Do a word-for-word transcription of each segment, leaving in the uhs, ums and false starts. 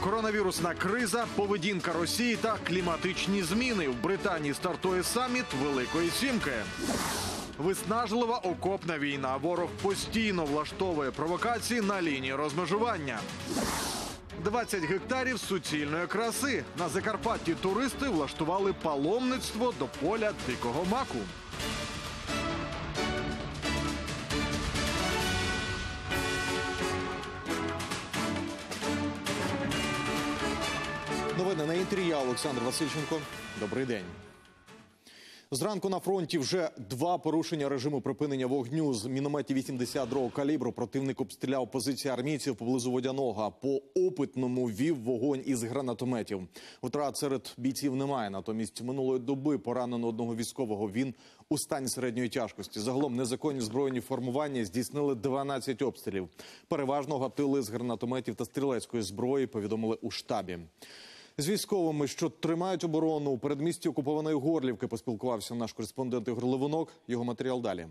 Коронавірусна криза, поведінка Росії та кліматичні зміни. В Британії стартує саміт Великої Сімки. Виснажлива окопна війна. Ворог постійно влаштовує провокації на лінії розмежування. двадцять гектарів суцільної краси. На Закарпатті туристи влаштували паломництво до поля дикого маку. Новини на інтері. Я Олександр Васильченко. Добрий день. Зранку на фронті вже два порушення режиму припинення вогню. З мінометів вісімдесят другого калібру противник обстріляв позиції армійців поблизу Водяного. По опитному вів вогонь із гранатометів. Втрат серед бійців немає. Натомість минулої доби поранено одного військового. Він у стані середньої тяжкості. Загалом незаконні збройні формування здійснили дванадцять обстрілів. Переважно гатили з гранатометів та стрілецької зброї, повідомили у штабі. З військовими, що тримають оборону у передмісті окупованої Горлівки, поспілкувався наш кореспондент Ігор Левинок. Його матеріал далі.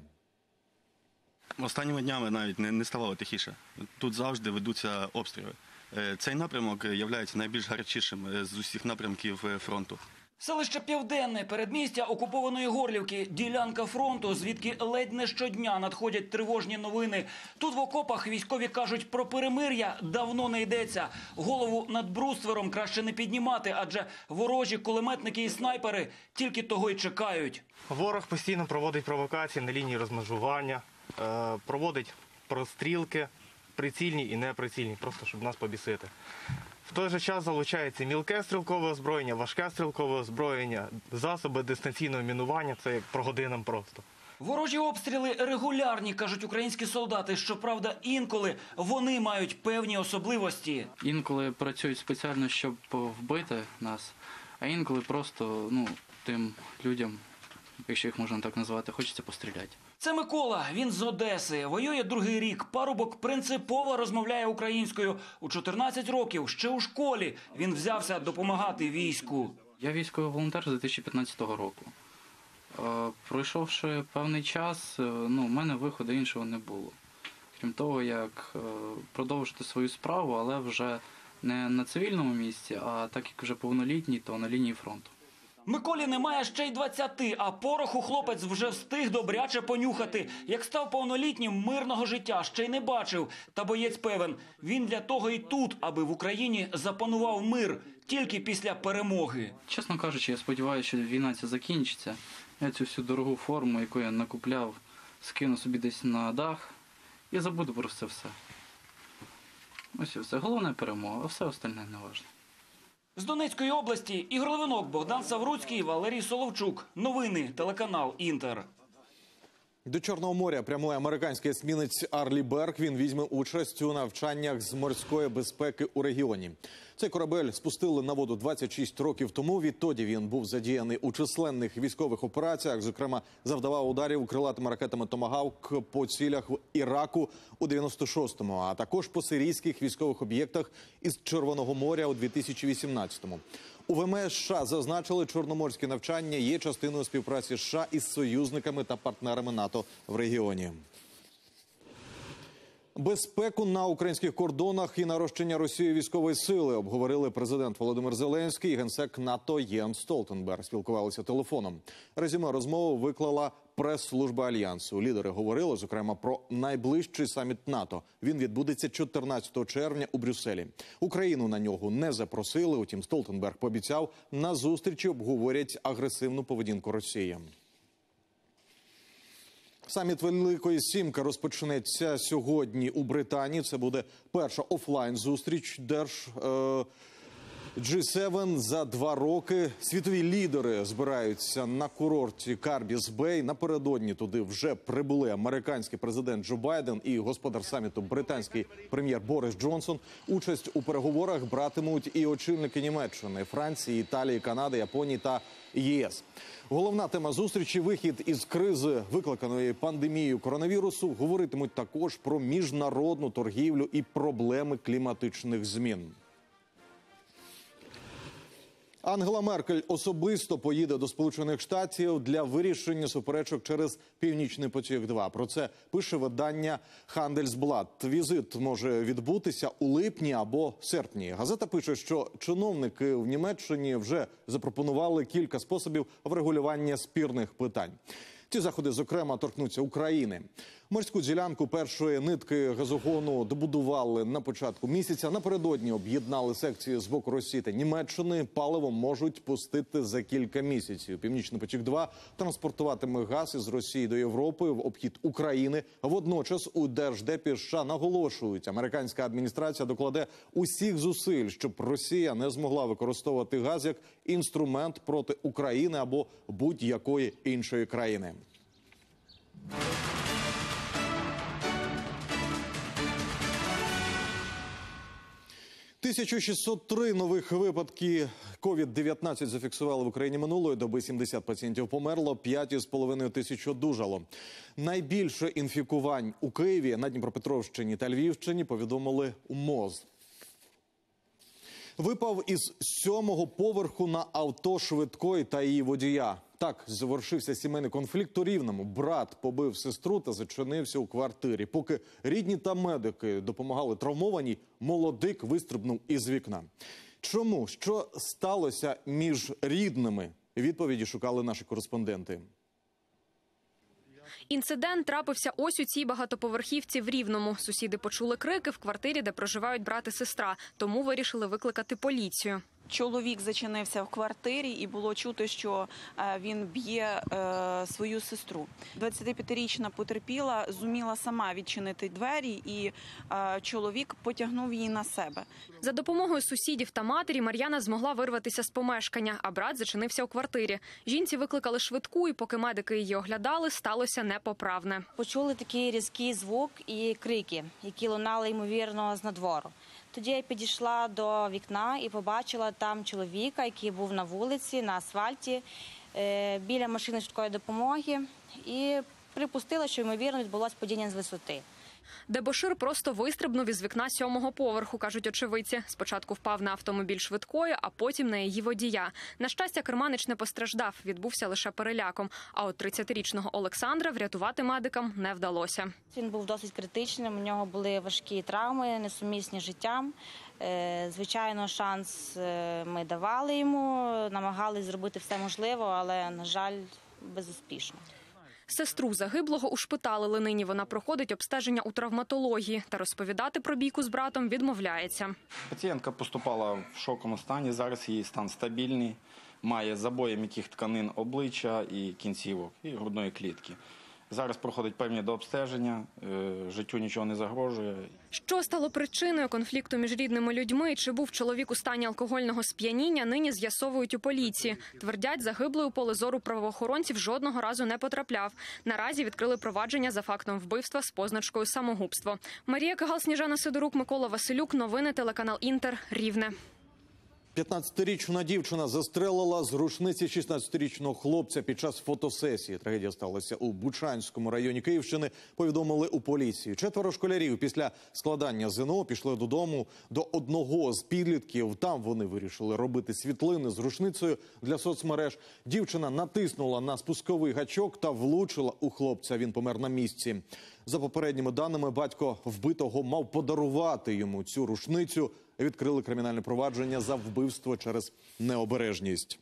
Останніми днями навіть не, не ставало тихіше. Тут завжди ведуться обстріли. Цей напрямок є найбільш гарячішим з усіх напрямків фронту. Селище Південне, передмістя окупованої Горлівки, ділянка фронту, звідки ледь не щодня надходять тривожні новини. Тут в окопах військові кажуть, про перемир'я давно не йдеться. Голову над бруствером краще не піднімати, адже ворожі кулеметники і снайпери тільки того й чекають. Ворог постійно проводить провокації на лінії розмежування, проводить прострілки, прицільні і неприцільні, просто щоб нас побісити. В той же час залучається мілке стрілкове озброєння, важке стрілкове озброєння, засоби дистанційного мінування – це як про годинам просто. Ворожі обстріли регулярні, кажуть українські солдати. Щоправда, інколи вони мають певні особливості. Інколи працюють спеціально, щоб вбити нас, а інколи просто ну, тим людям, якщо їх можна так назвати, хочеться постріляти. Це Микола, він з Одеси, воює другий рік, парубок принципово розмовляє українською. У чотирнадцять років, ще у школі, він взявся допомагати війську. Я військовий волонтер з дві тисячі п'ятнадцятого року. Е, пройшовши певний час, ну, в мене виходу іншого не було. Крім того, як е, продовжити свою справу, але вже не на цивільному місці, а так як вже повнолітній, то на лінії фронту. Миколі немає ще й двадцяти, а пороху хлопець вже встиг добряче понюхати. Як став повнолітнім, мирного життя ще й не бачив. Та боєць певен, він для того і тут, аби в Україні запанував мир, тільки після перемоги. Чесно кажучи, я сподіваюся, що війна ця закінчиться. Я цю всю дорогу форму, яку я накупляв, скину собі десь на дах і забуду про це все. Ось і все. Головне перемога, а все остальне не важливо. З Донецької області Ігор Левинок, Богдан Савруцький, Валерій Соловчук. Новини, телеканал «Інтер». До Чорного моря прямує американський есмінець Арлі Берг. Він візьме участь у навчаннях з морської безпеки у регіоні. Цей корабель спустили на воду двадцять шість років тому. Відтоді він був задіяний у численних військових операціях. Зокрема, завдавав ударів крилатими ракетами «Томагавк» по цілях в Іраку у дев'яносто шостому, а також по сирійських військових об'єктах із Червоного моря у дві тисячі вісімнадцятому. У ВМС США зазначили, чорноморські навчання є частиною співпраці США із союзниками та партнерами НАТО в регіоні. Безпеку на українських кордонах і нарощення Росією військової сили обговорили президент Володимир Зеленський і генсек НАТО Єнс Столтенберг. Спілкувалися телефоном. Резюме розмови виклала прес-служба Альянсу. Лідери говорили, зокрема, про найближчий саміт НАТО. Він відбудеться чотирнадцятого червня у Брюсселі. Україну на нього не запросили, утім Столтенберг пообіцяв, на зустрічі обговорять агресивну поведінку Росії. Саміт Великої Сімки розпочнеться сьогодні у Британії. Це буде перша офлайн-зустріч Держ... Е... джі севен за два роки. Світові лідери збираються на курорті Карбіс-Бей. Напередодні туди вже прибули американський президент Джо Байден і господар саміту британський прем'єр Борис Джонсон. Участь у переговорах братимуть і очільники Німеччини, Франції, Італії, Канади, Японії та ЄС. Головна тема зустрічі – вихід із кризи, викликаної пандемією коронавірусу. Говоритимуть також про міжнародну торгівлю і проблеми кліматичних змін. Ангела Меркель особисто поїде до Сполучених Штатів для вирішення суперечок через «Північний потік-два». Про це пише видання «Хандельсблат». Візит може відбутися у липні або серпні. Газета пише, що чиновники в Німеччині вже запропонували кілька способів врегулювання спірних питань. Ці заходи, зокрема, торкнуться України. Морську ділянку першої нитки газогону добудували на початку місяця. Напередодні об'єднали секції з боку Росії та Німеччини. Паливо можуть пустити за кілька місяців. «Північний потік-два» транспортуватиме газ із Росії до Європи в обхід України. Водночас у Держдепі США наголошують, американська адміністрація докладе усіх зусиль, щоб Росія не змогла використовувати газ як інструмент проти України або будь-якої іншої країни. тисяча шістсот три нових випадки ковід дев'ятнадцять зафіксували в Україні минулої доби. сімдесят пацієнтів померло, п'ять із половиною тисяч одужало. Найбільше інфікувань у Києві, на Дніпропетровщині та Львівщині, повідомили у МОЗ. Випав із сьомого поверху на авто швидкої та її водія. Так завершився сімейний конфлікт у Рівному. Брат побив сестру та зачинився у квартирі. Поки рідні та медики допомагали травмованій, молодик вистрибнув із вікна. Чому? Що сталося між рідними? Відповіді шукали наші кореспонденти. Інцидент трапився ось у цій багатоповерхівці в Рівному. Сусіди почули крики в квартирі, де проживають брат і сестра, тому вирішили викликати поліцію. Чоловік зачинився в квартирі і було чути, що він б'є свою сестру. двадцятип'ятирічна потерпіла зуміла сама відчинити двері, і чоловік потягнув її на себе. За допомогою сусідів та матері Мар'яна змогла вирватися з помешкання, а брат зачинився у квартирі. Жінці викликали швидку, і поки медики її оглядали, сталося непоправне. Почули такий різкий звук і крики, які лунали, ймовірно, з надвору. Тоді я підійшла до вікна і побачила там чоловіка, який був на вулиці, на асфальті, біля машини швидкої допомоги. І припустила, що, ймовірно, відбулося падіння з висоти. Дебошир просто вистрибнув із вікна сьомого поверху, кажуть очевидці. Спочатку впав на автомобіль швидкої, а потім на її водія. На щастя, керманич не постраждав, відбувся лише переляком. А от тридцятирічного Олександра врятувати медикам не вдалося. Він був досить критичним, у нього були важкі травми, несумісні з життям. Звичайно, шанс ми давали йому, намагалися зробити все можливе, але, на жаль, безуспішно. Сестру загиблого ушпиталили нині. Вона проходить обстеження у травматології. Та розповідати про бійку з братом відмовляється. Пацієнтка поступала в шоковому стані, зараз її стан стабільний. Має забої м'яких тканин обличчя і кінцівок, і грудної клітки. Зараз проходить певні дообстеження, життю нічого не загрожує. Що стало причиною конфлікту між рідними людьми і чи був чоловік у стані алкогольного сп'яніння, нині з'ясовують у поліції. Твердять, загиблий у поле зору правоохоронців жодного разу не потрапляв. Наразі відкрили провадження за фактом вбивства з позначкою «самогубство». Марія Кагал, Сніжана Сидорук, Микола Василюк. Новини телеканал «Інтер», Рівне. п'ятнадцятирічна дівчина застрелила з рушниці шістнадцятирічного хлопця під час фотосесії. Трагедія сталася у Бучанському районі Київщини, повідомили у поліції. Четверо школярів після складання ЗНО пішли додому до одного з підлітків. Там вони вирішили робити світлини з рушницею для соцмереж. Дівчина натиснула на спусковий гачок та влучила у хлопця. Він помер на місці. За попередніми даними, батько вбитого мав подарувати йому цю рушницю. Відкрили кримінальне провадження за вбивство через необережність.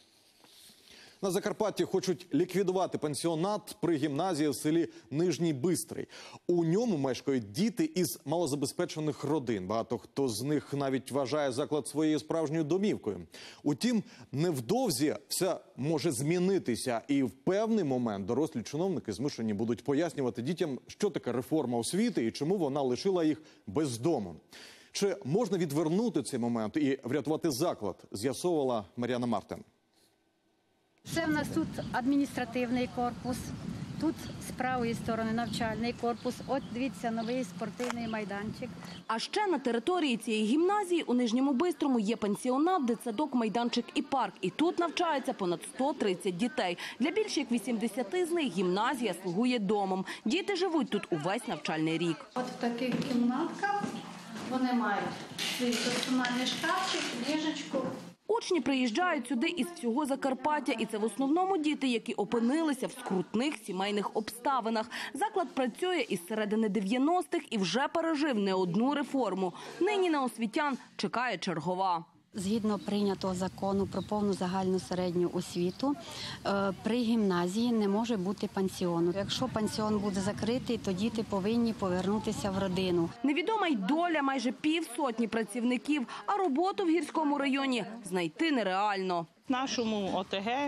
На Закарпатті хочуть ліквідувати пансіонат при гімназії в селі Нижній Бистрий. У ньому мешкають діти із малозабезпечених родин. Багато хто з них навіть вважає заклад своєю справжньою домівкою. Утім, невдовзі все може змінитися. І в певний момент дорослі чиновники змушені будуть пояснювати дітям, що таке реформа освіти і чому вона лишила їх без дому. Чи можна відвернути цей момент і врятувати заклад, з'ясовувала Мар'яна Мартин. Це в нас тут адміністративний корпус, тут з правої сторони навчальний корпус, от дивіться, новий спортивний майданчик. А ще на території цієї гімназії у Нижньому Бистрому є пансіонат, дитсадок, майданчик і парк. І тут навчається понад сто тридцять дітей. Для більш як вісімдесяти з них гімназія слугує домом. Діти живуть тут увесь навчальний рік. От в таких кімнатках вони мають свій персональний шкафчик, ліжечко. У Учні приїжджають сюди із всього Закарпаття, і це в основному діти, які опинилися в скрутних сімейних обставинах. Заклад працює із середини дев'яностих і вже пережив не одну реформу. Нині на освітян чекає чергова. Згідно прийнятого закону про повну загальну середню освіту, при гімназії не може бути пансіону. Якщо пансіон буде закритий, то діти повинні повернутися в родину. Невідома й доля майже півсотні працівників, а роботу в гірському районі знайти нереально. В нашому О Те Ге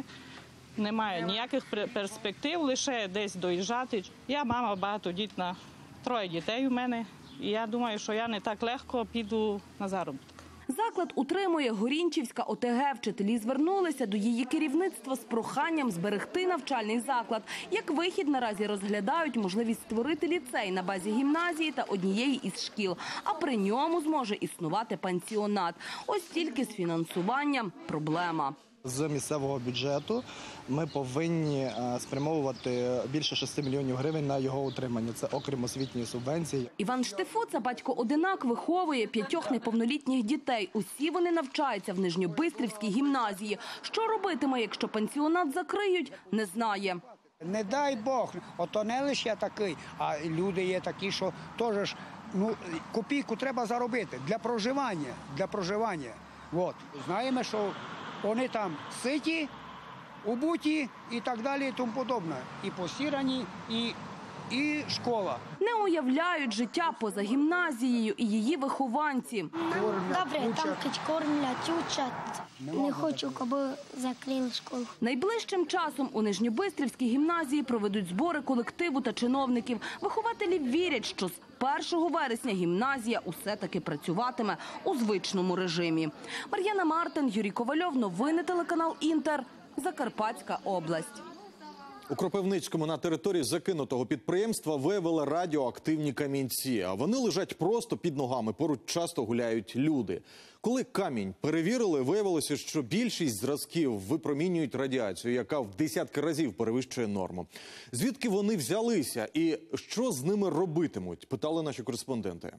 немає ніяких перспектив, лише десь доїжджати. Я мама багатодітна, троє дітей у мене, і я думаю, що я не так легко піду на заробіток. Заклад утримує Горінчівська О Те Ге. Вчителі звернулися до її керівництва з проханням зберегти навчальний заклад. Як вихід наразі розглядають можливість створити ліцей на базі гімназії та однієї із шкіл, а при ньому зможе існувати пансіонат. Ось тільки з фінансуванням проблема. З місцевого бюджету ми повинні спрямовувати більше шести мільйонів гривень на його утримання. Це окрім освітньої субвенції. Іван Штефуца, батько-одинак, виховує п'ятьох неповнолітніх дітей. Усі вони навчаються в Нижньобистрівській гімназії. Що робитиме, якщо пансіонат закриють, не знає. Не дай Бог, ото не лише такий, а люди є такі, що теж ну, копійку треба заробити для проживання. Для проживання. От. Знаємо, що вони там ситі, убуті і так далі і тому подобне. І постірані, і, і школа. Не уявляють життя поза гімназією і її вихованці. Добре, там хоч кормлять, учать. Не хочу, аби закрили школу. Найближчим часом у Нижньобистрівській гімназії проведуть збори колективу та чиновників. Вихователі вірять, що з першого вересня гімназія усе-таки працюватиме у звичному режимі. Мар'яна Мартин, Юрій Ковальов, новини телеканал Інтер, Закарпатська область. У Кропивницькому на території закинутого підприємства виявили радіоактивні камінці. А вони лежать просто під ногами, поруч часто гуляють люди. Коли камінь перевірили, виявилося, що більшість зразків випромінюють радіацію, яка в десятки разів перевищує норму. Звідки вони взялися і що з ними робитимуть, питали наші кореспонденти.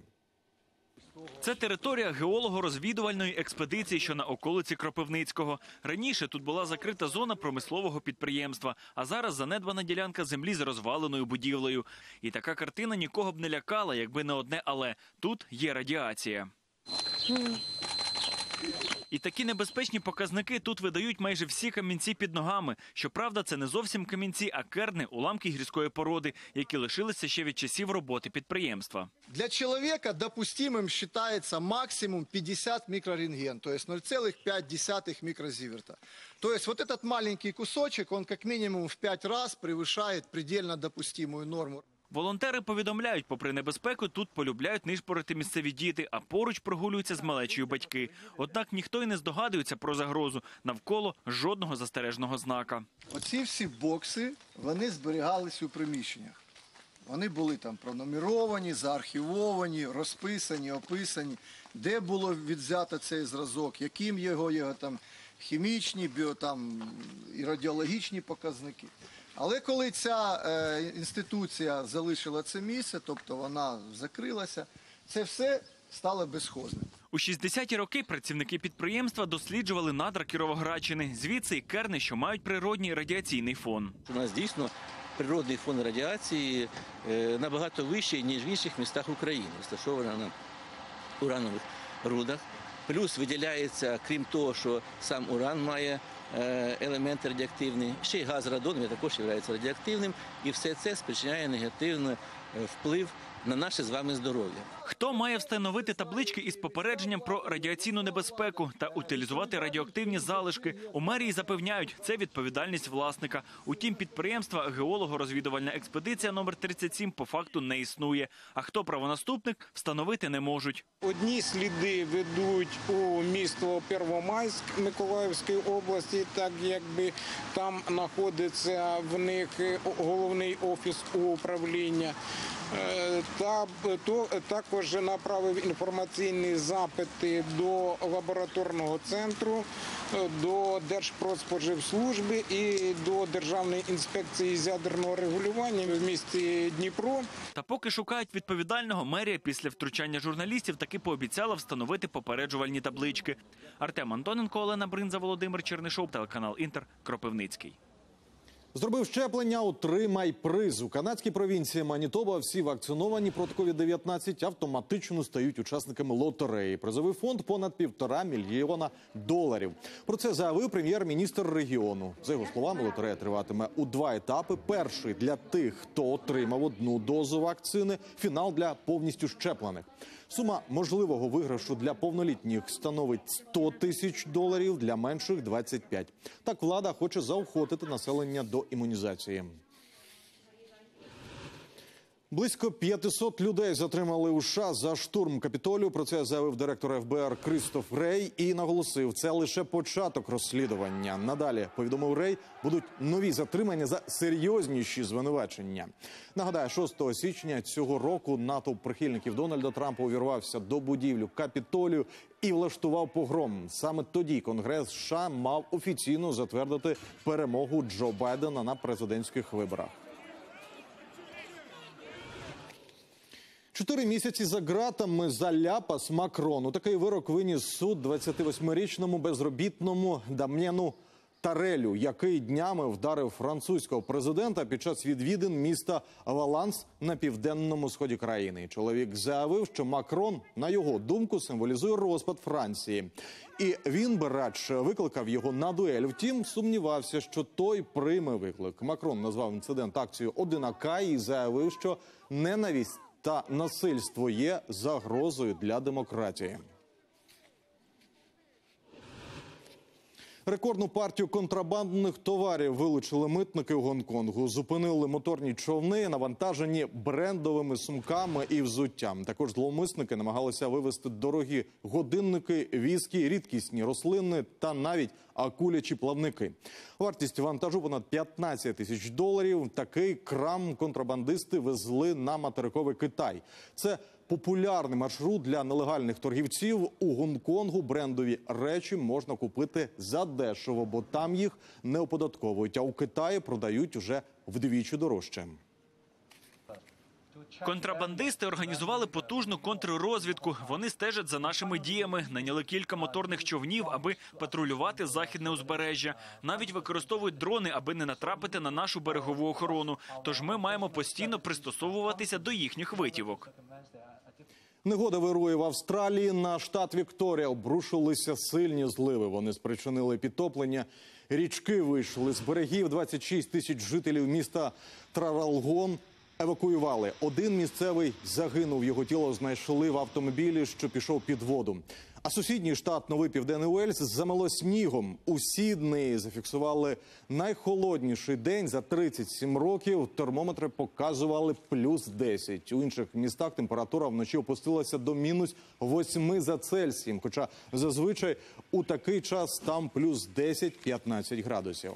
Це територія геолого-розвідувальної експедиції, що на околиці Кропивницького. Раніше тут була закрита зона промислового підприємства, а зараз занедбана ділянка землі з розваленою будівлею. І така картина нікого б не лякала, якби не одне «але». Тут є радіація. І такі небезпечні показники тут видають майже всі камінці під ногами. Щоправда, це не зовсім камінці, а керни, уламки гірської породи, які лишилися ще від часів роботи підприємства. Для человека допустимым считается максимум пятьдесят микрорентген, то есть ноль целых пять десятых микрозиверта. То есть вот этот маленький кусочек, он как минимум в пять раз превышает предельно допустимую норму. Волонтери повідомляють, попри небезпеку, тут полюбляють нишпорити місцеві діти, а поруч прогулюються з малечою батьки. Однак ніхто й не здогадується про загрозу. Навколо жодного застережного знака. Оці всі бокси, вони зберігались у приміщеннях. Вони були там пронумеровані, заархівовані, розписані, описані, де було відзято цей зразок, яким його, його там хімічні, біо, там, і радіологічні показники. Але коли ця е, інституція залишила це місце, тобто вона закрилася, це все стало безхозним. У шістдесяті роки працівники підприємства досліджували надра Кіровоградщини. Звідси й керни, що мають природній радіаційний фон. У нас дійсно природний фон радіації е, набагато вищий, ніж в інших містах України, розташована на уранових рудах. Плюс виділяється, крім того, що сам уран має елемент радіоактивний, ще й газ радон також є радіоактивним, і все це спричиняє негативний вплив на наше з вами здоров'я. Хто має встановити таблички із попередженням про радіаційну небезпеку та утилізувати радіоактивні залишки? У мерії запевняють, це відповідальність власника. Утім, підприємства геолого-розвідувальна експедиція номер тридцять сім по факту не існує. А хто правонаступник, встановити не можуть. Одні сліди ведуть у місто Первомайськ Миколаївської області, так якби там знаходиться в них головний офіс управління. Та то також направив інформаційні запити до лабораторного центру, до Держпродспоживслужби і до Державної інспекції з ядерного регулювання в місті Дніпро. Та поки шукають відповідального, мерія після втручання журналістів таки пообіцяла встановити попереджувальні таблички. Артем Антоненко, Олена Бринза, Володимир Чернишов, телеканал Інтер, Кропивницький. Зробив щеплення, отримай приз. У канадській провінції Манітоба всі вакциновані проти ковід дев'ятнадцять автоматично стають учасниками лотереї. Призовий фонд – понад півтора мільйона доларів. Про це заявив прем'єр-міністр регіону. За його словами, лотерея триватиме у два етапи. Перший – для тих, хто отримав одну дозу вакцини, фінал – для повністю щеплених. Сума можливого виграшу для повнолітніх становить сто тисяч доларів, для менших – двадцять п'ять. Так влада хоче заохотити населення до імунізації. Близько п'ятисот людей затримали у США за штурм Капітолію. Про це заявив директор еф бе ер Крістоф Рей і наголосив, це лише початок розслідування. Надалі, повідомив Рей, будуть нові затримання за серйозніші звинувачення. Нагадаю, шостого січня цього року натовп прихильників Дональда Трампа увірвався до будівлі Капітолію і влаштував погром. Саме тоді Конгрес США мав офіційно затвердити перемогу Джо Байдена на президентських виборах. Чотири місяці за ґратами за ляпас Макрону. Такий вирок виніс суд двадцятивосьмирічному безробітному Дам'єну Тарелю, який днями вдарив французького президента під час відвідин міста Валанс на південному сході країни. Чоловік заявив, що Макрон, на його думку, символізує розпад Франції. І він би радше викликав його на дуель. Втім, сумнівався, що той прийме виклик. Макрон назвав інцидент акцією одинака і заявив, що ненависть та насильство є загрозою для демократії. Рекордну партію контрабандних товарів вилучили митники у Гонконгу. Зупинили моторні човни, навантажені брендовими сумками і взуттям. Також зловмисники намагалися вивезти дорогі годинники, віскі, рідкісні рослини та навіть акулячі плавники. Вартість вантажу понад п'ятнадцять тисяч доларів. Такий крам контрабандисти везли на материковий Китай. Це популярний маршрут для нелегальних торгівців. У Гонконгу брендові речі можна купити задешево, бо там їх не оподатковують, а у Китаї продають уже вдвічі дорожче. Контрабандисти організували потужну контррозвідку. Вони стежать за нашими діями, наняли кілька моторних човнів, аби патрулювати західне узбережжя. Навіть використовують дрони, аби не натрапити на нашу берегову охорону. Тож ми маємо постійно пристосовуватися до їхніх витівок. Негода вирує в Австралії. На штат Вікторія обрушилися сильні зливи. Вони спричинили підтоплення. Річки вийшли з берегів. двадцять шість тисяч жителів міста Траралгон евакуювали. Один місцевий загинув. Його тіло знайшли в автомобілі, що пішов під воду. А сусідній штат Новий Південний Уельс замело снігом. У Сіднеї зафіксували найхолодніший день за тридцять сім років. Термометри показували плюс десять. У інших містах температура вночі опустилася до мінус восьми за Цельсієм. Хоча зазвичай у такий час там плюс десять-п'ятнадцять градусів.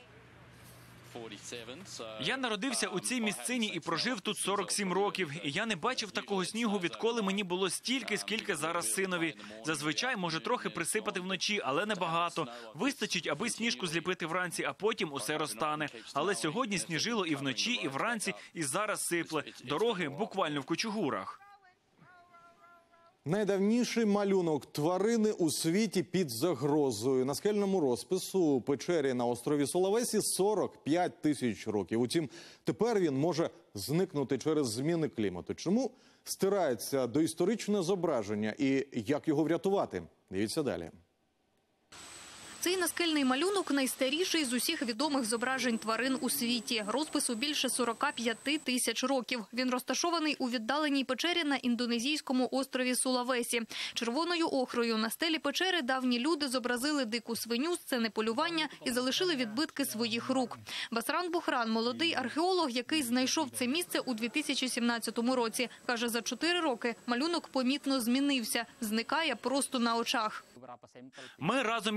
Я народився у цій місцині і прожив тут сорок сім років. І я не бачив такого снігу, відколи мені було стільки, скільки зараз синові. Зазвичай може трохи присипати вночі, але не багато. Вистачить, аби сніжку зліпити вранці, а потім усе розтане. Але сьогодні сніжило і вночі, і вранці, і зараз сипле. Дороги буквально в кучугурах. Найдавніший малюнок тварини у світі під загрозою. На скельному розпису у печері на острові Сулавесі сорок п'ять тисяч років. Утім, тепер він може зникнути через зміни клімату. Чому стирається доісторичне зображення і як його врятувати? Дивіться далі. Цей наскельний малюнок – найстаріший з усіх відомих зображень тварин у світі. Розпису більше сорока п'яти тисяч років. Він розташований у віддаленій печері на індонезійському острові Сулавесі. Червоною охрою на стелі печери давні люди зобразили дику свиню, сцени полювання і залишили відбитки своїх рук. Басран Бухран – молодий археолог, який знайшов це місце у дві тисячі сімнадцятому році. Каже, за чотири роки малюнок помітно змінився. Зникає просто на очах. Ми разом із вченими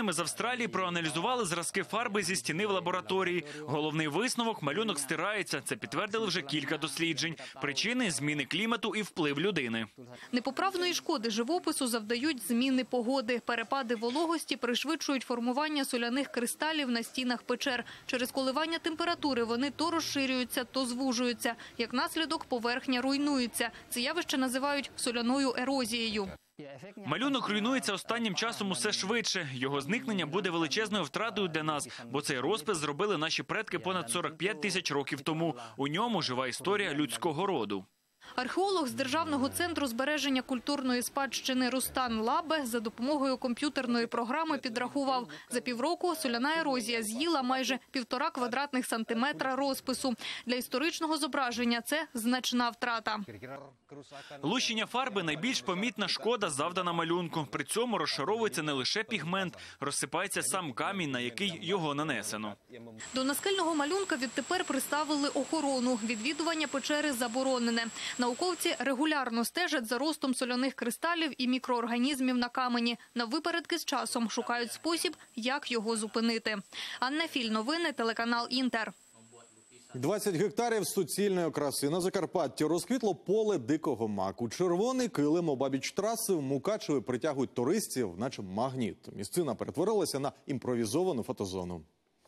вченими з Австралії проаналізували зразки фарби зі стіни в лабораторії. Головний висновок – малюнок стирається. Це підтвердили вже кілька досліджень. Причини – зміни клімату і вплив людини. Непоправної шкоди живопису завдають зміни погоди. Перепади вологості пришвидшують формування соляних кристалів на стінах печер. Через коливання температури вони то розширюються, то звужуються. Як наслідок, поверхня руйнується. Це явище називають соляною ерозією. Малюнок руйнується останнім часом усе швидше. Його зникнення буде величезною втратою для нас, бо цей розпис зробили наші предки понад сорок п'ять тисяч років тому. У ньому жива історія людського роду. Археолог з Державного центру збереження культурної спадщини Рустан Лабе за допомогою комп'ютерної програми підрахував. За півроку соляна ерозія з'їла майже півтора квадратних сантиметра розпису. Для історичного зображення це значна втрата. Лущення фарби – найбільш помітна шкода, завдана малюнку. При цьому розшаровується не лише пігмент, розсипається сам камінь, на який його нанесено. До наскельного малюнка відтепер приставили охорону. Відвідування печери заборонене. Науковці регулярно стежать за ростом соляних кристалів і мікроорганізмів на камені. На випередки з часом шукають спосіб, як його зупинити. Анна Філь, новини, телеканал «Інтер». двадцять гектарів суцільної краси. На Закарпатті розквітло поле дикого маку. Червоний килим обабіч траси в Мукачеві притягують туристів, наче магніт. Місцина перетворилася на імпровізовану фотозону.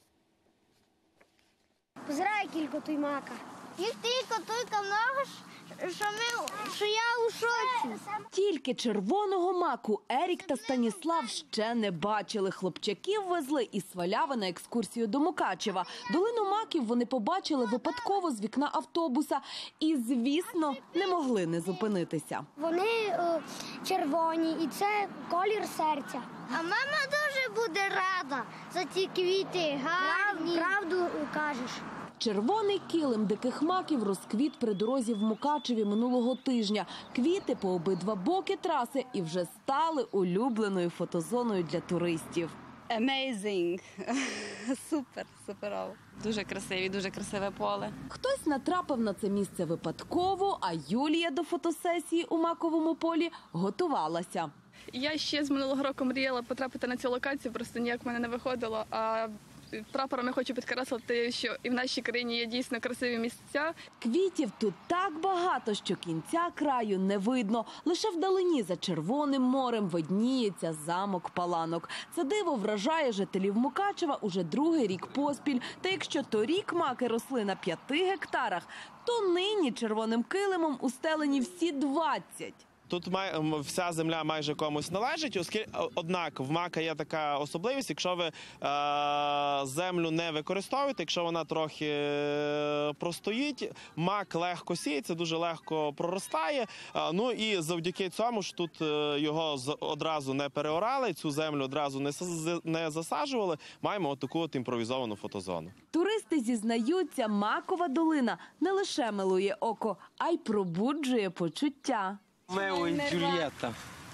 Позирай кілько той мака. Їх тільки тільки много, що, ми, що я у шоці. Тільки червоного маку Ерік та Станіслав ще не бачили. Хлопчаків везли із Сваляви на екскурсію до Мукачева. Долину маків вони побачили випадково з вікна автобуса і, звісно, не могли не зупинитися. Вони е, червоні і це колір серця. А мама дуже буде рада за ці квіти. Гарні. Правду кажеш. Червоний килим диких маків розквіт при дорозі в Мукачеві минулого тижня. Квіти по обидва боки траси і вже стали улюбленою фотозоною для туристів. Amazing! Супер, суперово. Дуже красиві, дуже красиве поле. Хтось натрапив на це місце випадково, а Юлія до фотосесії у маковому полі готувалася. Я ще з минулого року мріяла потрапити на цю локацію, просто ніяк в мене не виходило. А прапором я хочу підкреслити, що і в нашій країні є дійсно красиві місця. Квітів тут так багато, що кінця краю не видно. Лише вдалині за Червоним морем видніється замок Паланок. Це диво вражає жителів Мукачева уже другий рік поспіль. Та якщо торік маки росли на п'яти гектарах, то нині червоним килимом устелені всі двадцять. Тут вся земля майже комусь належить, оскільки, однак в мака є така особливість, якщо ви е, землю не використовуєте, якщо вона трохи е, простоїть, мак легко сіється, дуже легко проростає. Е, ну і завдяки цьому ж тут е, його з, одразу не переорали, цю землю одразу не, не засаджували, маємо отаку от імпровізовану фотозону. Туристи зізнаються, Макова долина не лише милує око, а й пробуджує почуття. Мео і Джульєтта.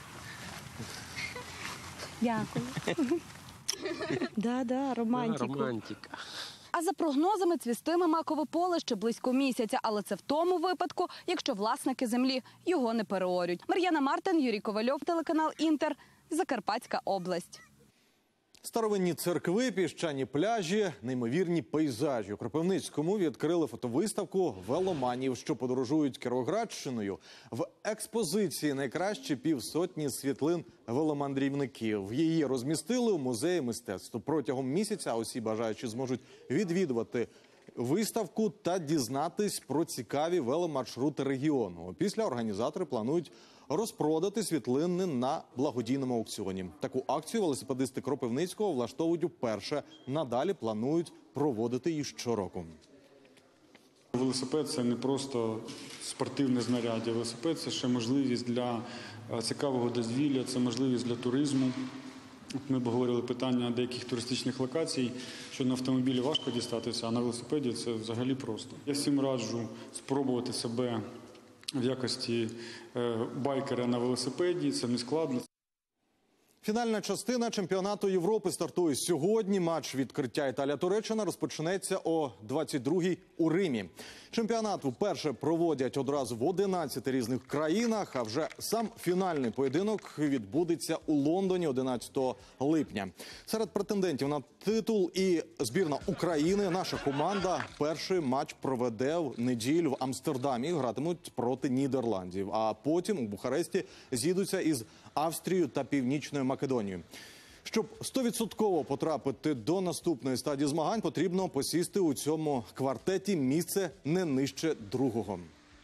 Дякую. Да-да, романтику. Романтика. А за прогнозами цвістиме макове поле ще близько місяця, але це в тому випадку, якщо власники землі його не переорють. Мар'яна Мартин, Юрій Ковальов, телеканал «Інтер», Закарпатська область. Старовинні церкви, піщані пляжі, неймовірні пейзажі. У Кропивницькому відкрили фотовиставку веломанів, що подорожують Кіровоградщиною. В експозиції найкращі півсотні світлин веломандрівників. Її розмістили у музеї мистецтва. Протягом місяця усі бажаючі зможуть відвідувати виставку та дізнатись про цікаві веломаршрути регіону. Після організатори планують розпродати світлини на благодійному аукціоні. Таку акцію велосипедисти Кропивницького влаштовують уперше. Надалі планують проводити її щороку. Велосипед – це не просто спортивне знаряддя. Велосипед – це ще можливість для цікавого дозвілля, це можливість для туризму. Ми обговорили питання деяких туристичних локацій, що на автомобілі важко дістатися, а на велосипеді це взагалі просто. Я всім раджу спробувати себе в якості байкера на велосипеді, це не складно. Фінальна частина чемпіонату Європи стартує сьогодні. Матч відкриття Італія-Туреччина розпочнеться о двадцять другій у Римі. Чемпіонат вперше проводять одразу в одинадцяти різних країнах, а вже сам фінальний поєдинок відбудеться у Лондоні одинадцятого липня. Серед претендентів на титул і збірна України. Наша команда перший матч проведе в неділю в Амстердамі. Гратимуть проти Нідерландів, а потім у Бухаресті з'їдуться із Австрією та Північною Македонією. Щоб стовідсотково потрапити до наступної стадії змагань, потрібно посісти у цьому квартеті місце не нижче другого.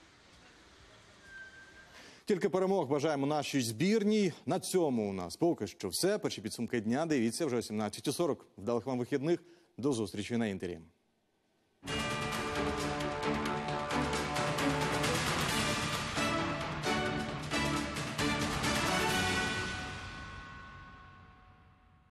Тільки перемог бажаємо нашій збірній. На цьому у нас поки що все. Перші підсумки дня дивіться вже о сімнадцятій сорок. Вдалих вам вихідних. До зустрічі на Інтері.